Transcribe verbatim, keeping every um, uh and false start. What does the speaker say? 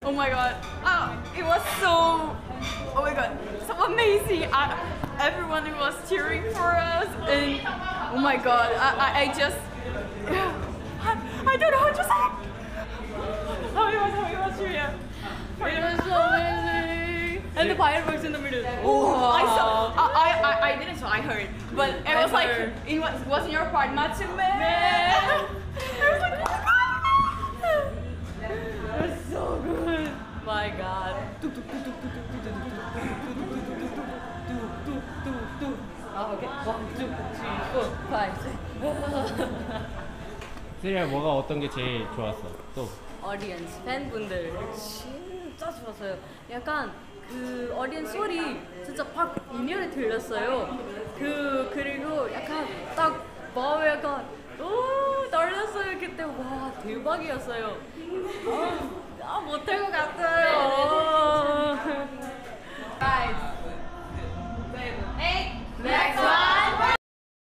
Oh my god. Oh, it was so. Oh my god, so amazing. I, everyone was cheering for us, and oh my god, I, I, I just. I, I don't know how to say. How it was, how it was, yeah. It was so amazing. And the fireworks in the middle. Oh, I saw. I, I, I didn't saw. I heard, but it was like it was wasn't your part, Matsume. I was like, oh my god. It was so good. My god. 아, 오케이. one, two, three, four, five, six. 세리야 뭐가 어떤 게 제일 좋았어? 또 어디언스 팬분들 진짜 좋았어요. 약간 그 어디언스 소리 진짜 팍 인연에 들렸어요. 그 그리고 약간 딱 마음에 약간 오 떨렸어요 그때. 와 대박이었어요. 아, 아 못할 것 같아.